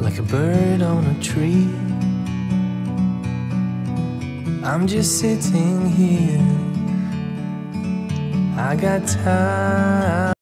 like a bird on a tree. I'm just sitting here, I got time.